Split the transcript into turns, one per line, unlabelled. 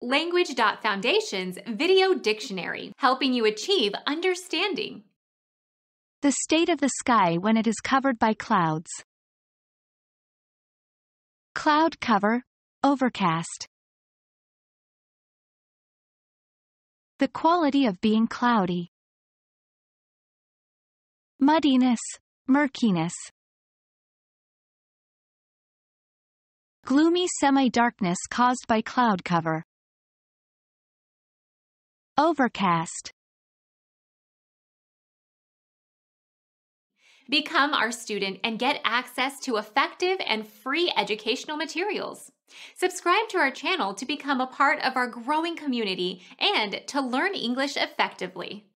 Language.Foundation's Video Dictionary, helping you achieve understanding.
The state of the sky when it is covered by clouds. Cloud cover, overcast. The quality of being cloudy. Muddiness, murkiness. Gloomy semi-darkness caused by cloud cover. Overcast.
Become our student and get access to effective and free educational materials. Subscribe to our channel to become a part of our growing community and to learn English effectively.